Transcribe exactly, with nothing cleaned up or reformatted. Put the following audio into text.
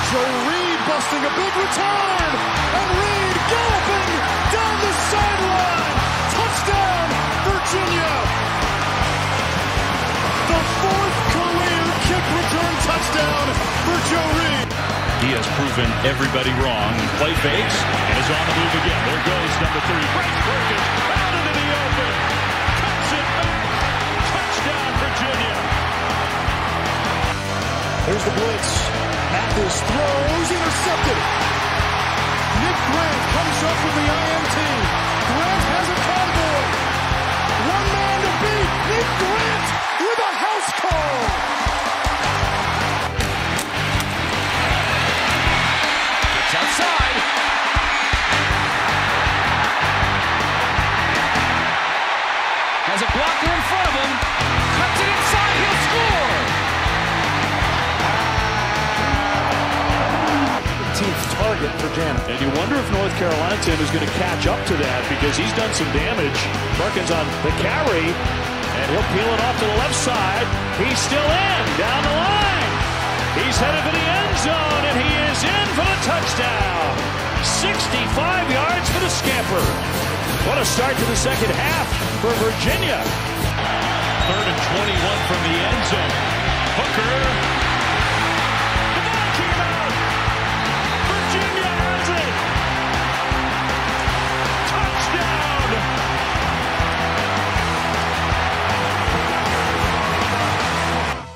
Joe Reed busting a big return, and Reed galloping down the sideline. Touchdown, Virginia. The fourth career kick return touchdown for Joe Reed. He has proven everybody wrong. Play fakes and is on the move again. There goes number three. Breaks Perkins out into the open. Cuts it back. Touchdown, Virginia. There's the blitz. Mathis throws, intercepted. Nick Grant comes up with the I M T. Grant has a cowboy. One man to beat. Nick Grant with a house call. It's outside. Has a blocker in front of him. Cuts it inside. He'll score. Target for Janet. And you wonder if North Carolina Tim is going to catch up to that because he's done some damage. Perkins on the carry, and he'll peel it off to the left side. He's still in, down the line. He's headed for the end zone, and he is in for the touchdown. sixty-five yards for the scamper. What a start to the second half for Virginia. Third and twenty-one from the end zone. Hooker.